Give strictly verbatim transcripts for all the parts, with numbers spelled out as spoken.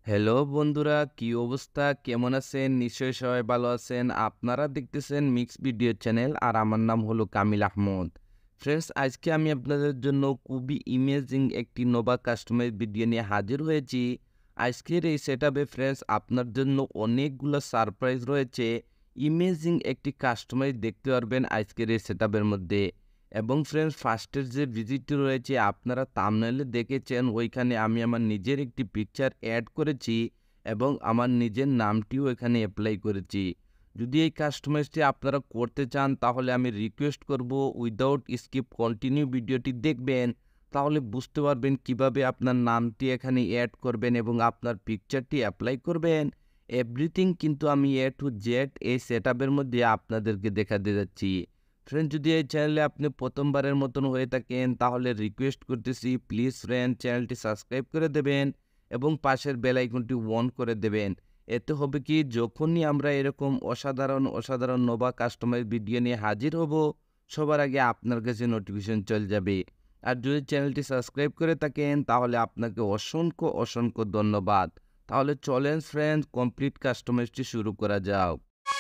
Hello বন্ধুরা, কি অবস্থা? কেমন আছেন? নিশ্চয়ই সবাই ভালো আছেন। আপনারা দেখতেছেন মিক্স ভিডিও চ্যানেল আর আমার নাম হলো কামিল আহমদ। ফ্রেন্ডস, আজকে আমি আপনাদের জন্য খুবই ইমেজিং একটি নোভা কাস্টমাইজ ভিডিও নিয়ে হাজির হয়েছি। আজকের এই সেটআপে ফ্রেন্ডস আপনার জন্য অনেকগুলো সারপ্রাইজ রয়েছে। ইমেজিং একটি কাস্টমাইজ দেখতে পারবেন আজকের এই সেটআপের মধ্যে। এবং ফ্রেন্ডস, ফার্স্টের যে ভিজিটটি রয়েছে আপনারা থাম্বনেইলে দেখেছেন, ওইখানে আমি আমার নিজের একটি পিকচার অ্যাড করেছি এবং আমার নিজের নামটিও এখানে অ্যাপ্লাই করেছি। যদি এই কাস্টমাইজটি আপনারা করতে চান তাহলে আমি রিকোয়েস্ট করব উইদাউট স্কিপ কন্টিনিউ ভিডিওটি দেখবেন, তাহলে বুঝতে পারবেন কিভাবে আপনার নামটি এখানে অ্যাড করবেন এবং আপনার পিকচারটি অ্যাপ্লাই করবেন। এভরিথিং কিন্তু আমি এ টু জেড এই সেটআপের মধ্যে আপনাদেরকে দেখাতে যাচ্ছি। ফ্রেন্ড, যদি এই চ্যানেলে আপনি প্রথমবারের মতন হয়ে থাকেন তাহলে রিকোয়েস্ট করতেছি প্লিজ ফ্রেন্ড চ্যানেলটি সাবস্ক্রাইব করে দেবেন এবং পাশের বেল আইকনটি অন করে দেবেন। এতে হবে কি, যখনই আমরা এরকম অসাধারণ অসাধারণ নোভা কাস্টমাইজ ভিডিও নিয়ে হাজির হব সবার আগে আপনার কাছে নোটিফিকেশন চলে যাবে। আর যদি চ্যানেলটি সাবস্ক্রাইব করে থাকেন তাহলে আপনাকে অসংখ্য অসংখ্য ধন্যবাদ। তাহলে চলেন ফ্রেন্ড, কমপ্লিট কাস্টমাইজটি শুরু করা যাক।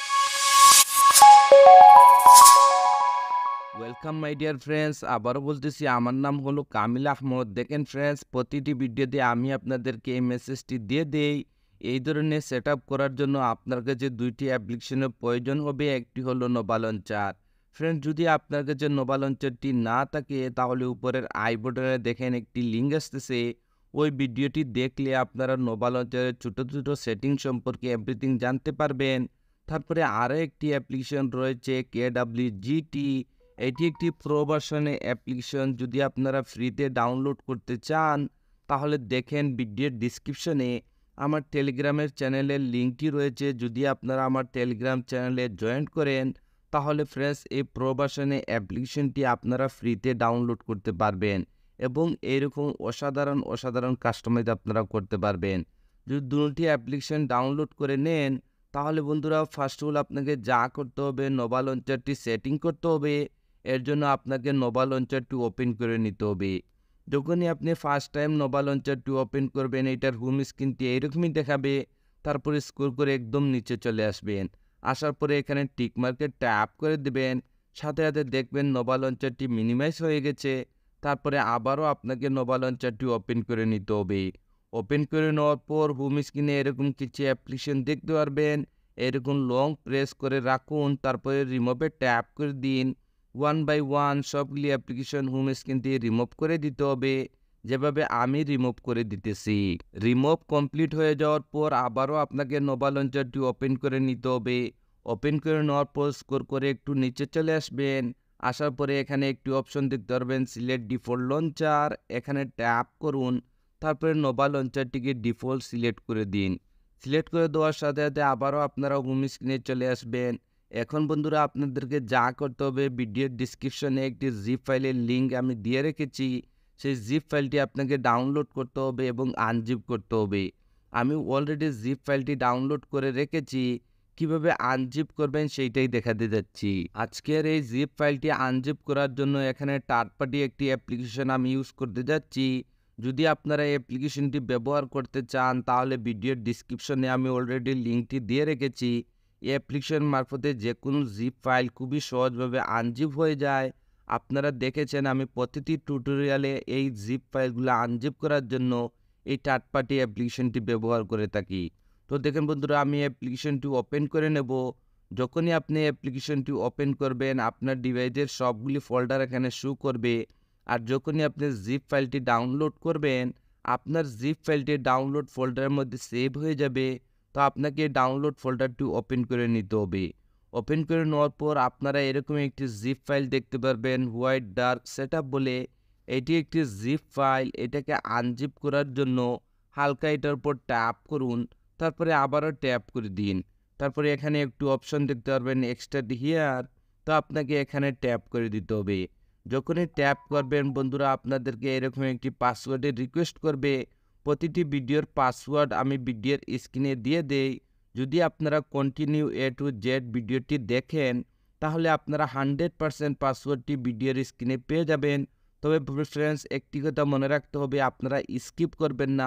ওয়েলকাম মাই ডিয়ার ফ্রেন্ডস, আবারও বলতেছি আমার নাম হলো কামিল আহমদ। দেখেন ফ্রেন্ডস, প্রতিটি ভিডিওতে আমি আপনাদেরকে এই মেসেজটি দিয়ে দেই। এই ধরনের সেট করার জন্য আপনার কাছে দুইটি অ্যাপ্লিকেশনের প্রয়োজন হবে। একটি হলো নোভা লঞ্চার। ফ্রেন্ডস, যদি আপনার কাছে নোভা লঞ্চারটি না থাকে তাহলে উপরের আই বাটনে দেখেন একটি লিঙ্ক আসতেছে। ওই ভিডিওটি দেখলে আপনারা নোভা লঞ্চারের ছোটো ছোটো সেটিং সম্পর্কে এভরিথিং জানতে পারবেন। তারপরে আরও একটি অ্যাপ্লিকেশন রয়েছে কে ডাব্লিউ জি টি। এটি একটি প্রো ভার্সনের অ্যাপ্লিকেশন। যদি আপনারা ফ্রিতে ডাউনলোড করতে চান তাহলে দেখেন ভিডিওর ডিসক্রিপশনে আমার টেলিগ্রামের চ্যানেলের লিঙ্কটি রয়েছে। যদি আপনারা আমার টেলিগ্রাম চ্যানেলে জয়েন করেন তাহলে ফ্রেন্ডস এই প্রো ভার্সনের অ্যাপ্লিকেশনটি আপনারা ফ্রিতে ডাউনলোড করতে পারবেন এবং এরকম অসাধারণ অসাধারণ কাস্টমাইজ আপনারা করতে পারবেন। যদি দুটি অ্যাপ্লিকেশন ডাউনলোড করে নেন তাহলে বন্ধুরা, ফার্স্ট অফ অল আপনাকে যা করতে হবে, নোভা লঞ্চারটি সেটিং করতে হবে। এর জন্য আপনাকে নোভা লঞ্চারটি ওপেন করে নিতে হবে। যখনই আপনি ফার্স্ট টাইম নোভা লঞ্চারটি ওপেন করবেন এটার হোম স্ক্রিনটি এইরকমই দেখাবে। তারপরে স্ক্রল করে একদম নিচে চলে আসবেন। আসার পরে এখানে টিক মার্কে ট্যাপ করে দেবেন। সাথে সাথে দেখবেন নোভা লঞ্চারটি মিনিমাইজ হয়ে গেছে। তারপরে আবারও আপনাকে নোভা লঞ্চারটি ওপেন করে নিতে হবে। ওপেন করে নেওয়ার পর হোম স্ক্রিনে এরকম কিছু অ্যাপ্লিকেশন দেখতে পারবেন। এরকম লং প্রেস করে রাখুন, তারপরে রিমুভে ট্যাপ করে দিন। ওয়ান বাই ওয়ান সবগুলি অ্যাপ্লিকেশন হোম স্ক্রিন দিয়ে রিমুভ করে দিতে হবে, যেভাবে আমি রিমুভ করে দিতেছি। রিমুভ কমপ্লিট হয়ে যাওয়ার পর আবারও আপনাকে নোভা লঞ্চারটি ওপেন করে নিতে হবে। ওপেন করে নেওয়ার পর স্ক্রল করে একটু নিচে চলে আসবেন। আসার পরে এখানে একটি অপশন দেখতে পারবেন সিলেক্ট ডিফল্ট লঞ্চার। এখানে ট্যাপ করুন, তারপরে নোভা লঞ্চারটিকে ডিফল্ট সিলেক্ট করে দিন। সিলেক্ট করে দেওয়ার সাথে সাথে আবারও আপনারা হোম স্ক্রিনে চলে আসবেন। এখন বন্ধুরা, আপনাদেরকে যা করতে হবে, ভিডিওর ডিসক্রিপশনে একটি জিপ ফাইলের লিঙ্ক আমি দিয়ে রেখেছি। সেই জিপ ফাইলটি আপনাকে ডাউনলোড করতে হবে এবং আনজিপ করতে হবে। আমি অলরেডি জিপ ফাইলটি ডাউনলোড করে রেখেছি। কিভাবে আনজিপ করবেন সেইটাই দেখাতে যাচ্ছি। আজকের এই জিপ ফাইলটি আনজিপ করার জন্য এখানে থার্ড পার্টি একটি অ্যাপ্লিকেশন আমি ইউজ করতে যাচ্ছি। যদি আপনারা এই অ্যাপ্লিকেশনটি ব্যবহার করতে চান তাহলে ভিডিওর ডিসক্রিপশনে আমি অলরেডি লিঙ্কটি দিয়ে রেখেছি। এই অ্যাপ্লিকেশন মারফতে যে কোনো জিপ ফাইল খুবই সহজভাবে আনজিপ হয়ে যায়। আপনারা দেখেছেন আমি প্রতিটি টিউটোরিয়ালে এই জিপ ফাইলগুলো আনজিপ করার জন্য এই থার্ড পার্টি অ্যাপ্লিকেশনটি ব্যবহার করে থাকি। তো দেখেন বন্ধুরা, আমি অ্যাপ্লিকেশনটি ওপেন করে নেব। যখনই আপনি অ্যাপ্লিকেশনটি ওপেন করবেন আপনার ডিভাইসের সবগুলি ফোল্ডার এখানে শো করবে। আর যখনই আপনি জিপ ফাইলটি ডাউনলোড করবেন আপনার জিপ ফাইলটি ডাউনলোড ফোল্ডারের মধ্যে সেভ হয়ে যাবে। তো আপনাকে ডাউনলোড ফোল্ডারটি ওপেন করে নিতে হবে। ওপেন করে নেওয়ার পর আপনারা এরকম একটি জিপ ফাইল দেখতে পারবেন হোয়াইট ডার্ক সেটআপ বলে। এটি একটি জিপ ফাইল। এটাকে আনজিপ করার জন্য হালকা এটার উপর ট্যাপ করুন, তারপরে আবারও ট্যাপ করে দিন। তারপরে এখানে একটু অপশন দেখতে পারবেন এক্সট্রাক্ট হিয়ার। তো আপনাকে এখানে ট্যাপ করে দিতে হবে। যখনই ট্যাপ করবেন বন্ধুরা, আপনাদেরকে এরকম একটি পাসওয়ার্ডের রিকোয়েস্ট করবে। প্রতিটি ভিডিওর পাসওয়ার্ড আমি ভিডিওর স্ক্রিনে দিয়ে দেই। যদি আপনারা কন্টিনিউ এ টু জেড ভিডিওটি দেখেন তাহলে আপনারা হান্ড্রেড পারসেন্ট পাসওয়ার্ডটি ভিডিওর স্ক্রিনে পেয়ে যাবেন। তবে ফ্রেন্ডস, একটি কথা মনে রাখতে হবে, আপনারা স্কিপ করবেন না,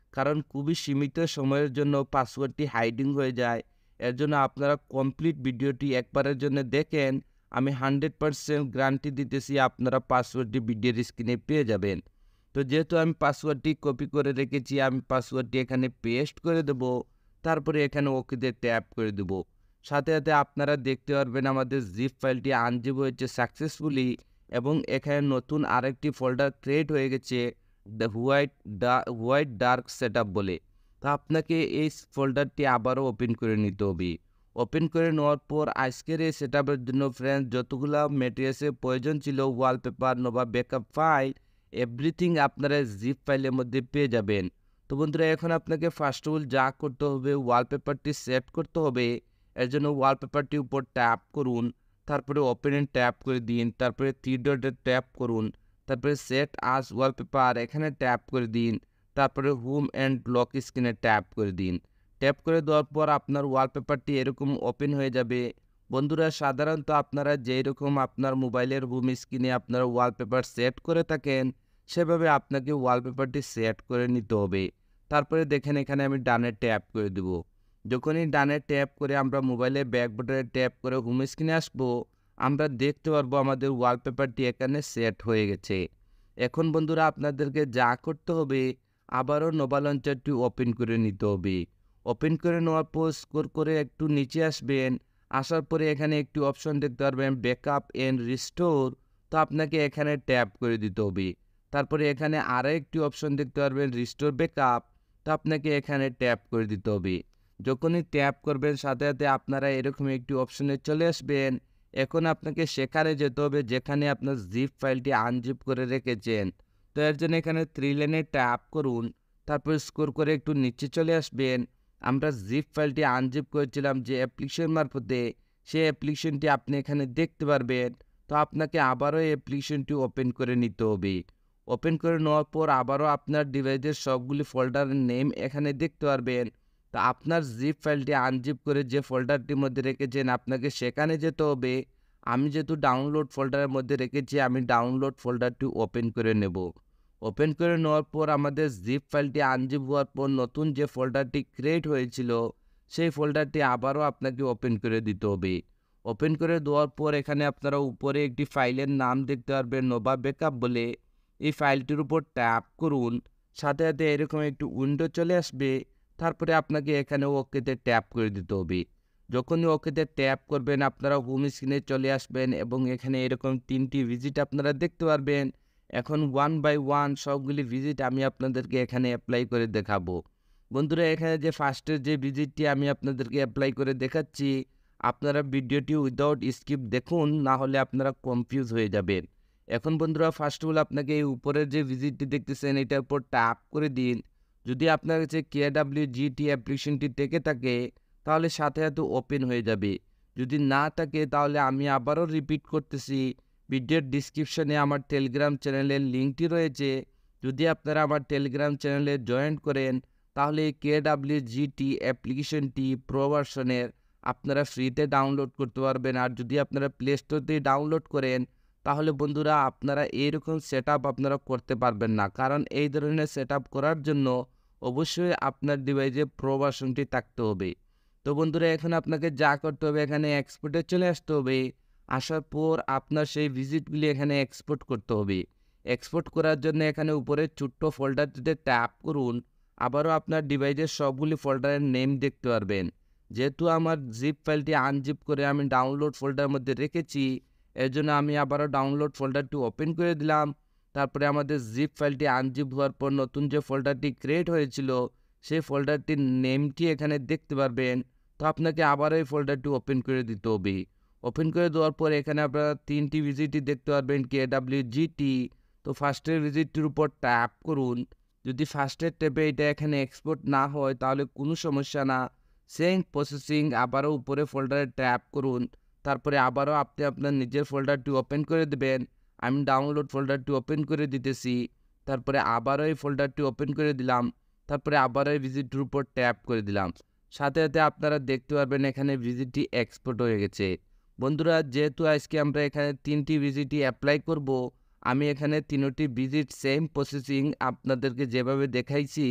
কারণ খুবই সীমিত সময়ের জন্য পাসওয়ার্ডটি হাইডিং হয়ে যায়। এর জন্য আপনারা কমপ্লিট ভিডিওটি একবারের জন্য দেখেন, আমি হান্ড্রেড পারসেন্ট গ্যারান্টি দিতেছি আপনারা পাসওয়ার্ডটি ভিডিওর স্ক্রিনে পেয়ে যাবেন। তো যেহেতু আমি পাসওয়ার্ডটি কপি করে রেখেছি, আমি পাসওয়ার্ডটি এখানে পেস্ট করে দেব, তারপরে এখানে ওকেতে ট্যাপ করে দেব। সাথে সাথে আপনারা দেখতে পারবেন আমাদের জিপ ফাইলটি আনজিপ হয়েছে সাকসেসফুলি, এবং এখানে নতুন আরেকটি ফোল্ডার ক্রিয়েট হয়ে গেছে দ্য হোয়াইট ডা হোয়াইট ডার্ক সেটআপ বলে। তো আপনাকে এই ফোল্ডারটি আবারও ওপেন করে নিতে হবে। ওপেন করে নেওয়ার পর আজকের এই সেটআপের জন্য ফ্রেন্ডস যতগুলো ম্যাটেরিয়ালসের প্রয়োজন ছিল, wallpaper Nova backup file, everything আপনারা জিপ ফাইলের মধ্যে পেয়ে যাবেন। তো বন্ধুরা, এখন আপনাকে ফার্স্ট অফ অল যা করতে হবে, ওয়ালপেপারটি সেট করতে হবে। এর জন্য ওয়ালপেপারটির উপর ট্যাপ করুন, তারপরে ওপেনে ট্যাপ করে দিন, তারপরে থ্রি ডটে ট্যাপ করুন, তারপরে সেট আস ওয়ালপেপার এখানে ট্যাপ করে দিন, তারপরে হোম অ্যান্ড লক স্ক্রিনে ট্যাপ করে দিন। ট্যাপ করে দেওয়ার পর আপনার ওয়ালপেপারটি এরকম ওপেন হয়ে যাবে। বন্ধুরা, সাধারণত আপনারা যেই রকম আপনার মোবাইলের হোম স্ক্রিনে আপনারা ওয়ালপেপার সেট করে থাকেন, সেভাবে আপনাকে ওয়ালপেপারটি সেট করে নিতে হবে। তারপরে দেখেন এখানে আমি ডানে ট্যাপ করে দেব। যখনই ডানে ট্যাপ করে আমরা মোবাইলে ব্যাক বাটনে ট্যাপ করে হোম স্ক্রিনে আসবো, আমরা দেখতে পারবো আমাদের ওয়ালপেপারটি এখানে সেট হয়ে গেছে। এখন বন্ধুরা, আপনাদেরকে যা করতে হবে, আবারও নোভা লঞ্চারটি ওপেন করে নিতে হবে। ওপেন করে নেওয়ার পর স্ক্রল করে একটু নিচে আসবেন। আসার পরে এখানে একটি অপশন দেখতে পারবেন ব্যাকআপ এন্ড রিস্টোর। তো আপনাকে এখানে ট্যাপ করে দিতে হবে। তারপরে এখানে আরও একটি অপশন দেখতে পারবেন রিস্টোর ব্যাকআপ। তো আপনাকে এখানে ট্যাপ করে দিতে হবে। যখনই ট্যাপ করবেন, সাথে সাথে আপনারা এরকম একটি অপশনে চলে আসবেন। এখন আপনাকে সেখানে যেতে হবে যেখানে আপনার জিপ ফাইলটি আনজিপ করে রেখেছেন। তো এর জন্য এখানে থ্রি লাইনে ট্যাপ করুন, তারপর স্ক্রল করে একটু নিচে চলে আসবেন। আমরা জিপ ফাইলটি আনজিপ করেছিলাম যে অ্যাপ্লিকেশন মারফতে, সেই অ্যাপ্লিকেশনটি আপনি এখানে দেখতে পারবেন। তো আপনাকে আবারও এই অ্যাপ্লিকেশনটি ওপেন করে নিতে হবে। ওপেন করে নেওয়ার পর আবারও আপনার ডিভাইসের সবগুলি ফোল্ডারের নেম এখানে দেখতে পারবেন। তো আপনার জিপ ফাইলটি আনজিপ করে যে ফোল্ডারটির মধ্যে রেখেছেন, আপনাকে সেখানে যেতে হবে। আমি যেহেতু ডাউনলোড ফোল্ডারের মধ্যে রেখেছি, আমি ডাউনলোড ফোল্ডারটি ওপেন করে নেব। ওপেন করে নেওয়ার পর আমাদের জিপ ফাইলটি আনজিপ হওয়ার পর নতুন যে ফোল্ডারটি ক্রিয়েট হয়েছিল, সেই ফোল্ডারটি আবারও আপনাকে ওপেন করে দিতে হবে। ওপেন করে দেওয়ার পর এখানে আপনারা উপরে একটি ফাইলের নাম দেখতে পারবেন নোভা ব্যাকআপ বলে। এই ফাইলটির উপর ট্যাপ করুন, সাথে সাথে এরকম একটু উইন্ডো চলে আসবে। তারপরে আপনাকে এখানে ওকেতে ট্যাপ করে দিতে হবে। যখনই ওকেতে ট্যাপ করবেন, আপনারা হোম স্ক্রিনে চলে আসবেন এবং এখানে এরকম তিনটি ভিজিট আপনারা দেখতে পারবেন। এখন ওয়ান বাই ওয়ান সবগুলি ভিজিট আমি আপনাদেরকে এখানে অ্যাপ্লাই করে দেখাবো। বন্ধুরা, এখানে যে ফার্স্টের যে ভিজিটটি আমি আপনাদেরকে অ্যাপ্লাই করে দেখাচ্ছি, আপনারা ভিডিওটি উইদাউট স্কিপ দেখুন, না হলে আপনারা কনফিউজ হয়ে যাবেন। এখন বন্ধুরা, ফার্স্ট অফ অল আপনাকে এই উপরের যে ভিজিটটি দেখতেছেন, এটার উপর ট্যাপ করে দিন। যদি আপনার কাছে কে ডাব্লিউ জি টি অ্যাপ্লিকেশনটি থেকে থাকে, তাহলে সাথে সাথে ওপেন হয়ে যাবে। যদি না থাকে, তাহলে আমি আবারও রিপিট করতেছি, ভিডিওর ডিসক্রিপশনে আমার টেলিগ্রাম চ্যানেলের লিঙ্কটি রয়েছে। যদি আপনারা আমার টেলিগ্রাম চ্যানেলে জয়েন করেন, তাহলে কে ডাব্লিউ জি টি অ্যাপ্লিকেশনটি প্রো ভার্সনের আপনারা ফ্রিতে ডাউনলোড করতে পারবেন। আর যদি আপনারা প্লে স্টোর থেকে ডাউনলোড করেন, তাহলে বন্ধুরা আপনারা এইরকম সেট আপ আপনারা করতে পারবেন না। কারণ এই ধরনের সেট আপ করার জন্য অবশ্যই আপনার ডিভাইসে প্রো ভার্সনটি থাকতে হবে। তো বন্ধুরা, এখন আপনাকে যা করতে হবে, এখানে এক্সপোর্টে চলে আসতে হবে। আসার পর আপনার সেই ভিজিটগুলি এখানে এক্সপোর্ট করতে হবে। এক্সপোর্ট করার জন্য এখানে উপরে ছোট্ট ফোল্ডারটিতে ট্যাপ করুন। আবারও আপনার ডিভাইসের সবগুলি ফোল্ডারের নেম দেখতে পারবেন। যেহেতু আমার জিপ ফাইলটি আনজিপ করে আমি ডাউনলোড ফোল্ডারের মধ্যে রেখেছি, এর জন্য আমি আবারও ডাউনলোড ফোল্ডারটি ওপেন করে দিলাম। তারপরে আমাদের জিপ ফাইলটি আনজিপ হওয়ার পর নতুন যে ফোল্ডারটি ক্রিয়েট হয়েছিল, সেই ফোল্ডারটির নেমটি এখানে দেখতে পারবেন। তো আপনাকে আবার এই ফোল্ডারটি ওপেন করে দিতে হবে। ওপেন করে দেওয়ার পর এখানে আপনারা তিনটি ভিজিটই দেখতে পারবেন কে ডাব্লিউ জি টি। তো ফার্স্টের ভিজিটটির উপর ট্যাপ করুন। যদি ফার্স্টের ট্যাপে এটা এখানে এক্সপোর্ট না হয়, তাহলে কোনো সমস্যা না। সেম প্রসেসিং, আবারও উপরে ফোল্ডারে ট্যাপ করুন। তারপরে আবারও আপনি আপনার নিজের ফোল্ডারটি ওপেন করে দেবেন। আমি ডাউনলোড ফোল্ডারটি ওপেন করে দিতেছি। তারপরে আবারও এই ফোল্ডারটি ওপেন করে দিলাম। তারপরে আবারও এই ভিজিটটির উপর ট্যাপ করে দিলাম। সাথে সাথে আপনারা দেখতে পারবেন এখানে ভিজিটটি এক্সপোর্ট হয়ে গেছে। বন্ধুরা, যেহেতু আজকে আমরা এখানে তিনটি ভিজিটই অ্যাপ্লাই করব, আমি এখানে তিনটি ভিজিট সেম প্রসেসিং আপনাদেরকে যেভাবে দেখাইছি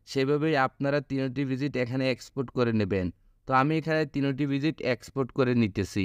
সেভাবেই আপনারা তিনটি ভিজিট এখানে এক্সপোর্ট করে নেবেন। তো আমি এখানে তিনটি ভিজিট এক্সপোর্ট করে নিতেছি।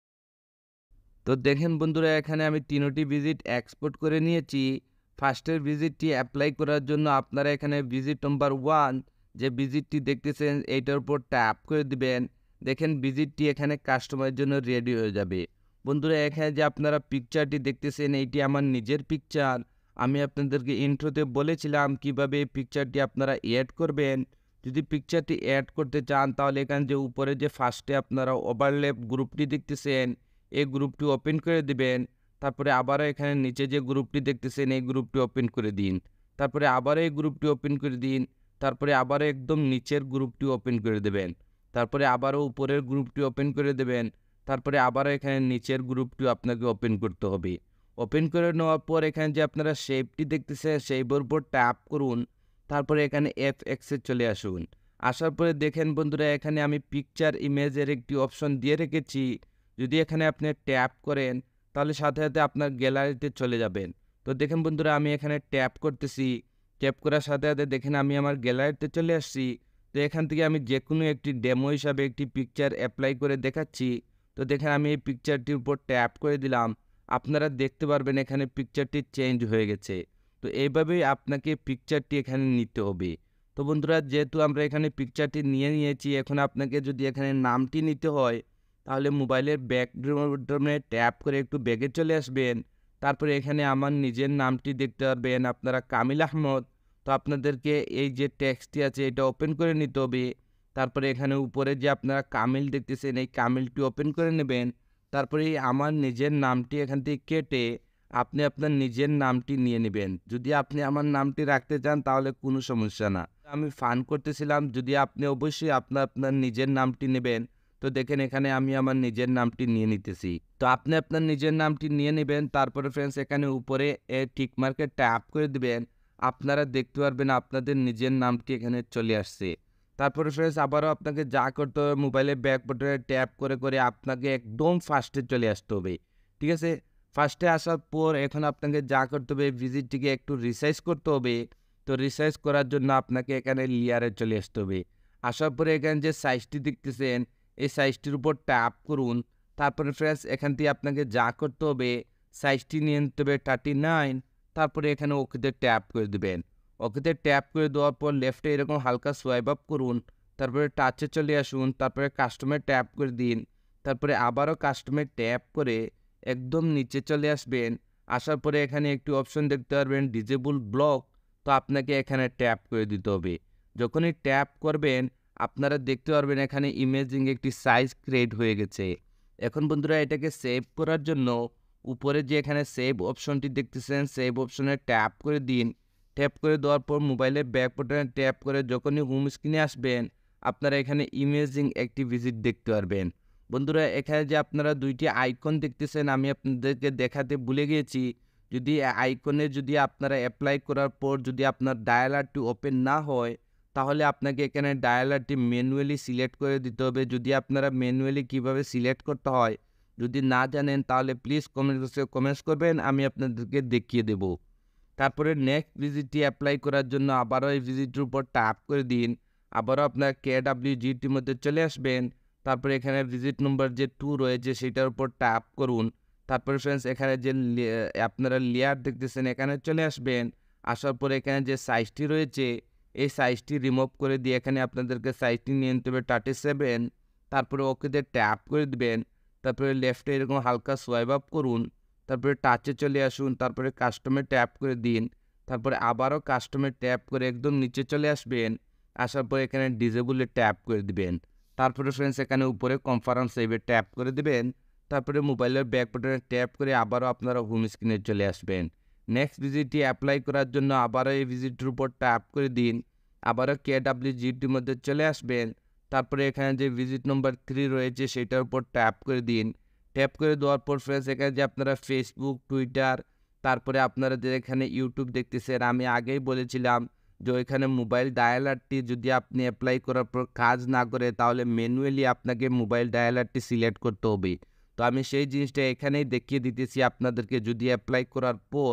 তো দেখেন বন্ধুরা, এখানে আমি তিনটি ভিজিট এক্সপোর্ট করে নিয়েছি। ফার্স্টের ভিজিটটি অ্যাপ্লাই করার জন্য আপনারা এখানে ভিজিট নাম্বার ওয়ান যে ভিজিটটি দেখতেছেন এইটার উপর ট্যাপ করে দিবেন। দেখেন ভিজিটটি এখানে কাস্টমারের জন্য রেডি হয়ে যাবে। বন্ধুরা, এখানে যে আপনারা পিকচারটি দেখতেছেন এইটি আমার নিজের পিকচার। আমি আপনাদেরকে ইন্ট্রোতে বলেছিলাম কিভাবে এই পিকচারটি আপনারা অ্যাড করবেন। যদি পিকচারটি অ্যাড করতে চান তাহলে এখানে যে উপরে যে ফার্স্টে আপনারা ওভারল্যাপ গ্রুপটি দেখতেছেন এই গ্রুপটি ওপেন করে দিবেন। তারপরে আবারও এখানে নিচে যে গ্রুপটি দেখতেছেন এই গ্রুপটি ওপেন করে দিন। তারপরে আবারও এই গ্রুপটি ওপেন করে দিন। তারপরে আবারও একদম নিচের গ্রুপটি ওপেন করে দেবেন। তারপরে আবারও উপরের গ্রুপটি ওপেন করে দেবেন। তারপরে আবারও এখানে নিচের গ্রুপটিও আপনাকে ওপেন করতে হবে। ওপেন করে নেওয়ার পর এখানে যে আপনারা শেপটি দেখতেছেন শেপের উপর ট্যাপ করুন। তারপরে এখানে এফ এক্সে চলে আসুন। আসার পরে দেখেন বন্ধুরা, এখানে আমি পিকচার ইমেজের একটি অপশন দিয়ে রেখেছি। যদি এখানে আপনি ট্যাপ করেন তাহলে সাথে সাথে আপনার গ্যালারিতে চলে যাবেন। তো দেখেন বন্ধুরা, আমি এখানে ট্যাপ করতেছি। ট্যাপ করার সাথে সাথে দেখেন আমি আমার গ্যালারিতে চলে আসছি। তো এখান থেকে আমি যে কোনো একটি ডেমো হিসাবে একটি পিকচার অ্যাপ্লাই করে দেখাচ্ছি। তো দেখেন আমি এই পিকচারটির উপর ট্যাপ করে দিলাম। আপনারা দেখতে পারবেন এখানে পিকচারটি চেঞ্জ হয়ে গেছে। তো এইভাবেই আপনাকে পিকচারটি এখানে নিতে হবে। তো বন্ধুরা, যেহেতু আমরা এখানে পিকচারটি নিয়ে নিয়েছি, এখন আপনাকে যদি এখানে নামটি নিতে হয় তাহলে মোবাইলের ব্যাকগ্রাউন্ডে ট্যাপ করে একটু ব্যাগে চলে আসবেন। তারপরে এখানে আমার নিজের নামটি দেখতে পারবেন, আপনারা কামিল আহমদ। তো আপনাদেরকে এই যে টেক্সটটি আছে এটা ওপেন করে নিতে হবে। তারপরে এখানে উপরে যে আপনারা কামিল দেখতেছেন এই কামিলটি ওপেন করে নেবেন। তারপরে এই আমার নিজের নামটি এখান থেকে কেটে আপনি আপনার নিজের নামটি নিয়ে নেবেন। যদি আপনি আমার নামটি রাখতে চান তাহলে কোনো সমস্যা না। আমি ফান করতেছিলাম, যদি আপনি অবশ্যই আপনার আপনার নিজের নামটি নেবেন। তো দেখেন এখানে আমি আমার নিজের নামটি নিয়ে নিতেছি। তো আপনি আপনার নিজের নামটি নিয়ে নেবেন। তারপরে ফ্রেন্ডস এখানে উপরে এ টিক মার্কে ট্যাপ করে দিবেন। আপনারা দেখতে পারবেন আপনাদের নিজের নামটি এখানে চলে আসছে। তারপরে ফ্রেন্ডস আবারও আপনাকে যা করতে হবে, মোবাইলের ব্যাক বাটনে ট্যাপ করে করে আপনাকে একদম ফার্স্টে চলে আসতে হবে। ঠিক আছে? ফার্স্টে আসার পর এখন আপনাকে যা করতে হবে, ভিজিটটিকে একটু রিসাইজ করতে হবে। তো রিসাইজ করার জন্য আপনাকে এখানে লেয়ারে চলে আসতে হবে। আসার পরে এখানে যে সাইজটি দেখতেছেন এই সাইজটির উপর ট্যাপ করুন। তারপরে ফ্রেন্ডস এখান থেকে আপনাকে যা করতে হবে, সাইজটি নিয়ে নিতে হবে থার্টি নাইন। তারপরে এখানে ওকেতে ট্যাপ করে দেবেন। ওকেতে ট্যাপ করে দেওয়ার পর লেফটে এরকম হালকা সোয়াইপ আপ করুন। তারপরে টাচে চলে আসুন। তারপরে কাস্টমে ট্যাপ করে দিন। তারপরে আবারও কাস্টমে ট্যাপ করে একদম নিচে চলে আসবেন। আসার পরে এখানে একটি অপশন দেখতে পারবেন ডিজেবল ব্লক। তো আপনাকে এখানে ট্যাপ করে দিতে হবে। যখনই ট্যাপ করবেন আপনারা দেখতে পারবেন এখানে ইমেজিং একটি সাইজ ক্রিয়েট হয়ে গেছে। এখন বন্ধুরা, এটাকে সেভ করার জন্য উপরে যে এখানে সেভ অপশনটি দেখতেছেন সেভ অপশনে ট্যাপ করে দিন। ট্যাপ করে দেওয়ার পর মোবাইলের ব্যাক বাটনে ট্যাপ করে যখনই হোম স্ক্রিনে আসবেন আপনারা এখানে ইমেজিং একটি ভিজিট দেখতে পারবেন। বন্ধুরা, এখানে যে আপনারা দুইটি আইকন দেখতেছেন আমি আপনাদেরকে দেখাতে ভুলে গিয়েছি। যদি আইকনে যদি আপনারা অ্যাপ্লাই করার পর যদি আপনার ডায়ালারটি ওপেন না হয় তাহলে আপনাকে এখানে ডায়ালারটি ম্যানুয়ালি সিলেক্ট করে দিতে হবে। যদি আপনারা ম্যানুয়ালি কিভাবে সিলেক্ট করতে হয় যদি না জানেন তাহলে প্লিজ কমেন্ট বক্সে কমেন্টস করবেন, আমি আপনাদেরকে দেখিয়ে দেব। তারপরে নেক্সট ভিজিটটি অ্যাপ্লাই করার জন্য আবারও এই ভিজিটের উপর ট্যাপ করে দিন। আবারও আপনার কে ডাব্লিউ জি টির মধ্যে চলে আসবেন। তারপরে এখানে ভিজিট নম্বর যে টু রয়েছে সেটার উপর ট্যাপ করুন। তারপরে ফ্রেন্ডস এখানে যে আপনারা লেয়ার দেখতেছেন এখানে চলে আসবেন। আসার পরে এখানে যে সাইজটি রয়েছে এই সাইজটি রিমুভ করে দিয়ে এখানে আপনাদেরকে সাইজটি নিয়ে নিতে হবে থার্টি সেভেন। তারপরে ওকেতে ট্যাপ করে দিবেন। তারপরে লেফটে এরকম হালকা সোয়াইপ আপ করুন। তারপরে টাচে চলে আসুন। তারপরে কাস্টমে ট্যাপ করে দিন। তারপরে আবারও কাস্টমে ট্যাপ করে একদম নিচে চলে আসবেন। আসার পরে এখানে ডিজেবলে ট্যাপ করে দিবেন। তারপরে ফ্রেন্ডস এখানে উপরে কনফারেন্স সেভে ট্যাপ করে দিবেন। তারপরে মোবাইলের ব্যাক বাটনে ট্যাপ করে আবারও আপনারা হোম স্ক্রিনে চলে আসবেন। নেক্সট ভিজিটটি অ্যাপ্লাই করার জন্য আবারও এই ভিজিটের উপর ট্যাপ করে দিন। আবারও কে ডাব্লিউ জি টির মধ্যে চলে আসবেন। তারপরে এখানে যে ভিজিট নম্বর থ্রি রয়েছে সেটার উপর ট্যাপ করে দিন। ট্যাপ করে দেওয়ার পর ফ্রেন্ডস এখানে যে আপনারা ফেসবুক, টুইটার, তারপরে আপনারা যে এখানে ইউটিউব দেখতেছেন আমি আগেই বলেছিলাম যে এখানে মোবাইল ডায়ালারটি যদি আপনি অ্যাপ্লাই করার পর কাজ না করে তাহলে ম্যানুয়ালি আপনাকে মোবাইল ডায়ালারটি সিলেক্ট করতে হবে। তো আমি সেই জিনিসটা এখানেই দেখিয়ে দিতেছি আপনাদেরকে। যদি অ্যাপ্লাই করার পর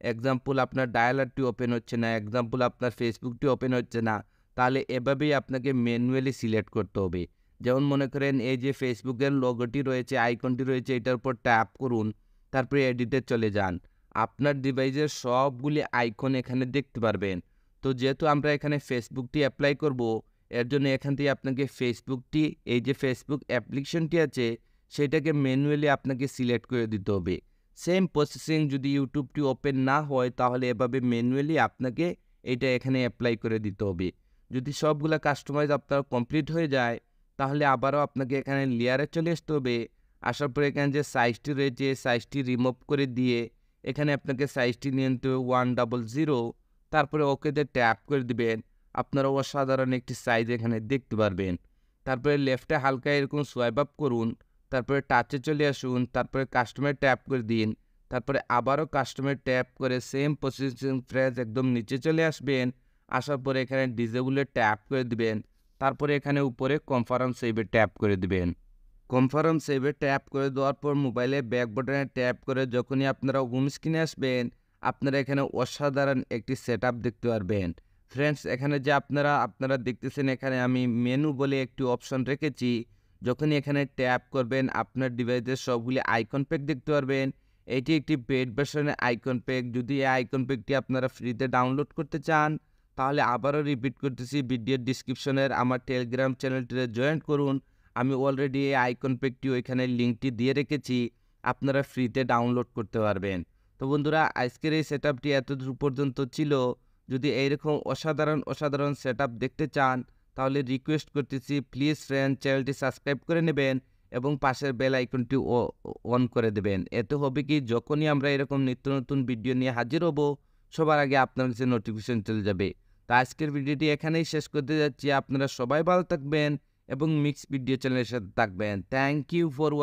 এক্সাম্পল আপনার ডায়ালারটি ওপেন হচ্ছে না, এক্সাম্পল আপনার ফেসবুকটি ওপেন হচ্ছে না, তাহলে এভাবেই আপনাকে ম্যানুয়ালি সিলেক্ট করতে হবে। যেমন মনে করেন এই যে ফেসবুকের লোগোটি রয়েছে, আইকনটি রয়েছে, এটার উপর ট্যাপ করুন, তারপরে এডিটে চলে যান। আপনার ডিভাইসের সবগুলি আইকন এখানে দেখতে পারবেন। তো যেহেতু আমরা এখানে ফেসবুকটি অ্যাপ্লাই করব, এর জন্য এখান থেকে আপনাকে ফেসবুকটি, এই যে ফেসবুক অ্যাপ্লিকেশনটি আছে সেটাকে ম্যানুয়ালি আপনাকে সিলেক্ট করে দিতে হবে। সেম প্রসেসিং যদি ইউটিউবটি ওপেন না হয় তাহলে এভাবে ম্যানুয়ালি আপনাকে এটা এখানে অ্যাপ্লাই করে দিতে হবে। যদি সবগুলা কাস্টমাইজ আপনার কমপ্লিট হয়ে যায় তাহলে আবারও আপনাকে এখানে লেয়ারে চলে আসতে হবে। আসার পরে এখানে যে সাইজটি রয়েছে সাইজটি রিমুভ করে দিয়ে এখানে আপনাকে সাইজটি নিয়ে নিতে হবে ওয়ান ডাবল জিরো, তারপরে ওকেতে ট্যাপ করে দিবেন। আপনারা অসাধারণ একটি সাইজ এখানে দেখতে পারবেন। তারপরে লেফটে হালকা এরকম সোয়াইপ আপ করুন, তারপরে টাচে চলে আসুন, তারপরে কাস্টমার ট্যাপ করে দিন, তারপরে আবারও কাস্টমার ট্যাপ করে সেম প্রসেসিং ফ্রেজ একদম নিচে চলে আসবেন। আসার পরে এখানে ডিজেবলে ট্যাপ করে দিবেন, তারপরে এখানে উপরে কনফার্ম সেভে ট্যাপ করে দিবেন। কনফার্ম সেভে ট্যাপ করে দেওয়ার পর মোবাইলে ব্যাক বাটনে ট্যাপ করে যখনই আপনারা হোম স্ক্রিনে আসবেন আপনারা এখানে অসাধারণ একটি সেট আপ দেখতে পারবেন। ফ্রেন্ডস, এখানে যে আপনারা আপনারা দেখতেছেন এখানে আমি মেনু বলে একটি অপশন রেখেছি। যখনই এখানে ট্যাপ করবেন আপনার ডিভাইসের সবগুলি আইকন প্যাক দেখতে পারবেন। এটি একটি পেড ভার্সনের আইকন প্যাক। যদি এই আইকন প্যাকটি আপনারা ফ্রিতে ডাউনলোড করতে চান তাহলে আবারও রিপিট করতেছি, ভিডিওর ডিসক্রিপশনের আমার টেলিগ্রাম চ্যানেলটিতে জয়েন করুন। আমি অলরেডি এই আইকন প্যাকটি ওইখানে লিঙ্কটি দিয়ে রেখেছি, আপনারা ফ্রিতে ডাউনলোড করতে পারবেন। তো বন্ধুরা, আজকের এই সেট আপটি এতদূর পর্যন্ত ছিল। যদি এইরকম অসাধারণ অসাধারণ সেট আপ দেখতে চান তাহলে রিকোয়েস্ট করতেছি প্লিজ ফ্রেন্ড চ্যানেলটি সাবস্ক্রাইব করে নেবেন এবং পাশের বেল আইকনটি অন করে দেবেন। এতে হবে কি যখনই আমরা এরকম নিত্য নতুন ভিডিও নিয়ে হাজির হব সবার আগে আপনার কাছে নোটিফিকেশন চলে যাবে। তো আজকের ভিডিওটি এখানেই শেষ করতে যাচ্ছি। আপনারা সবাই ভালো থাকবেন এবং মিক্স ভিডিও চ্যানেলের সাথে থাকবেন। Thank you for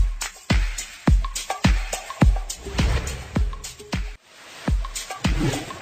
watching.